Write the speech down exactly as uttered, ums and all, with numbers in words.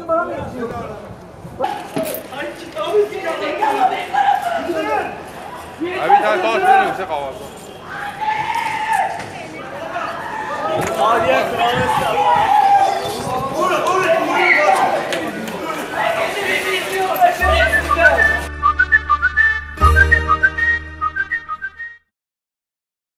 bana mı yetişiyor? Abi tane daha sen yüksek havada. Hadi ya kralısın.